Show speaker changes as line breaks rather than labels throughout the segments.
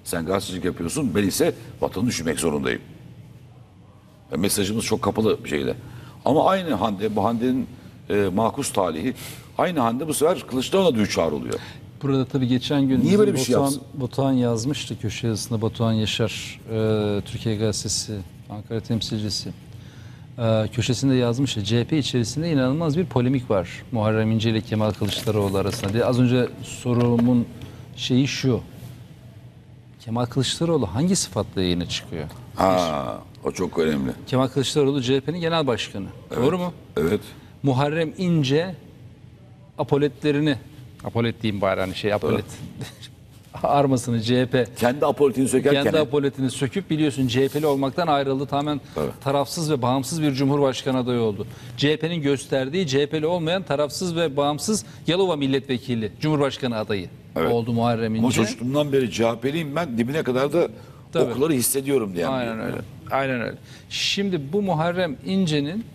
Sen gazetecilik yapıyorsun, ben ise vatanı düşünmek zorundayım. Mesajımız çok kapalı bir şeyde. Ama aynı Hande, bu Hande'nin makus talihi, aynı Hande bu sefer Kılıçdaroğlu'na düçar oluyor.
Burada tabii geçen gün
Niye böyle bir şey yapsın?
Batuhan yazmıştı köşe yazısında, Batuhan Yaşar, Türkiye Gazetesi, Ankara temsilcisi. Köşesinde yazmıştı. CHP içerisinde inanılmaz bir polemik var Muharrem İnce ile Kemal Kılıçdaroğlu arasında diye. Az önce sorumun şeyi şu. Kemal Kılıçdaroğlu hangi sıfatla yayına çıkıyor?
Ha, o çok önemli.
Kemal Kılıçdaroğlu CHP'nin genel başkanı.
Evet,
Doğru mu?
Evet.
Muharrem İnce apoletlerini, apolet diyeyim bari hani şey apolet armasını CHP
Kendi apolitiğini sökerken.
kendi apoletini söküp biliyorsun CHP'li olmaktan ayrıldı. Tamamen
Evet.
tarafsız ve bağımsız bir cumhurbaşkanı adayı oldu. CHP'nin gösterdiği CHP'li olmayan tarafsız ve bağımsız Yalova milletvekili cumhurbaşkanı adayı oldu Muharrem
Ama
İnce.
çocukluğumdan beri CHP'liyim ben, dibine kadar da
Tabii.
okuları hissediyorum diye.
Aynen öyle. Aynen öyle. Şimdi bu Muharrem İnce'nin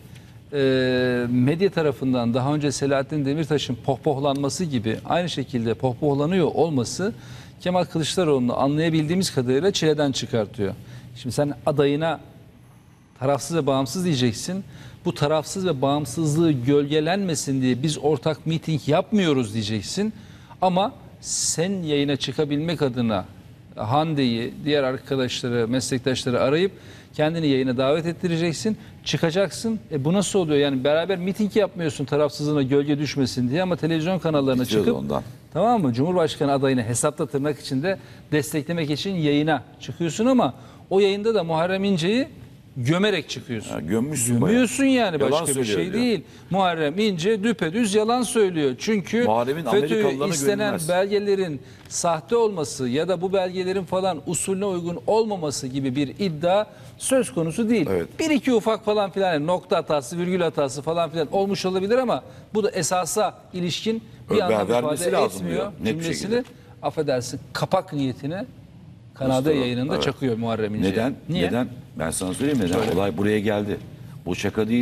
medya tarafından daha önce Selahattin Demirtaş'ın pohpohlanması gibi aynı şekilde pohpohlanıyor olması Kemal Kılıçdaroğlu'nu anlayabildiğimiz kadarıyla çileden çıkartıyor. Şimdi sen adayına tarafsız ve bağımsız diyeceksin. Bu tarafsız ve bağımsızlığı gölgelenmesin diye biz ortak miting yapmıyoruz diyeceksin. Ama sen yayına çıkabilmek adına Hande'yi, diğer arkadaşları, meslektaşları arayıp kendini yayına davet ettireceksin. Çıkacaksın. Bu nasıl oluyor? Yani beraber miting yapmıyorsun tarafsızlığına gölge düşmesin diye ama televizyon kanallarına
Bitiyordu
çıkıp
ondan.
tamam mı? Cumhurbaşkanı adayını hesapta tırnak içinde desteklemek için yayına çıkıyorsun ama o yayında da Muharrem İnce'yi gömerek çıkıyorsun.
Ha, gömmüşsün bayağı.
Gömüyorsun yani,
Yalan
başka bir
söylüyor
şey
diyor.
değil. Muharrem İnce düpedüz yalan söylüyor. Çünkü
Muharrem'in
FETÖ'yü
Amerikalılarına
istenen
güvenilmez.
belgelerin sahte olması ya da bu belgelerin falan usulüne uygun olmaması gibi bir iddia söz konusu değil.
Evet.
Bir iki ufak falan filan yani nokta hatası, virgül hatası falan filan olmuş olabilir ama bu da esasa ilişkin bir anlam
vermesi
ifade
lazım
etmiyor.
diyor, net bir
Cümlesini
şekilde.
affedersin kapak niyetine Kanada
Kılıçdaroğlu,
yayınında
evet.
çakıyor Muharrem İnce.
Neden?
Niye?
Neden? Ben sana söyleyeyim neden.
Söyle.
Olay buraya geldi. Bu şaka değil.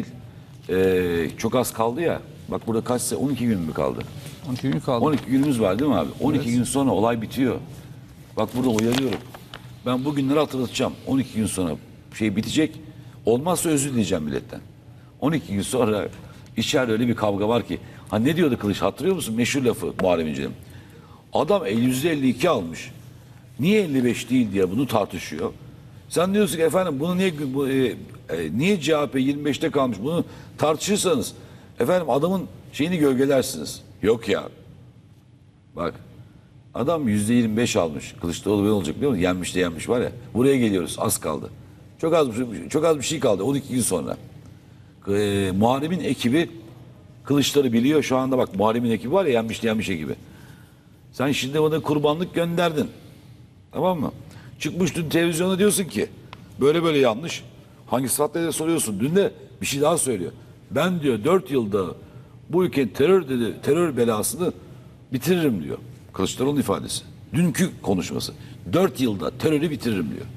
Çok az kaldı ya. Bak burada kaç 12 gün mü kaldı?
12 gün kaldı.
12 günümüz var değil mi abi? 12 gün sonra olay bitiyor. Bak burada uyarıyorum. Ben bu günleri hatırlatacağım. 12 gün sonra şey bitecek. Olmazsa özür dileyeceğim milletten. 12 gün sonra içeride öyle bir kavga var ki. Ha ne diyordu Kılıç, hatırlıyor musun? Meşhur lafı Muharrem İnce'nin. Adam %52 almış. Niye 55 değil diye bunu tartışıyor. Sen diyorsun ki efendim bunu niye CHP 25'te kalmış, bunu tartışırsanız efendim adamın şeyini gölgelersiniz. Yok ya. Bak adam %25 almış. Kılıçdaroğlu ne olacak biliyor musun? Yenmiş de yenmiş var ya. Buraya geliyoruz, az kaldı. Çok az bir şey kaldı 12 gün sonra. Muharrem'in ekibi Kılıçları biliyor şu anda, bak Muharrem'in ekibi var ya, yenmiş de yenmiş ekibi. Sen şimdi bana kurbanlık gönderdin. Tamam mı? Çıkmış dün televizyona diyorsun ki böyle böyle yanlış. Hangi sıfatla diye soruyorsun. Dün de bir şey daha söylüyor. Ben diyor 4 yılda bu ülkenin terör belasını bitiririm diyor. Kılıçdaroğlu'nun ifadesi. Dünkü konuşması. 4 yılda terörü bitiririm diyor.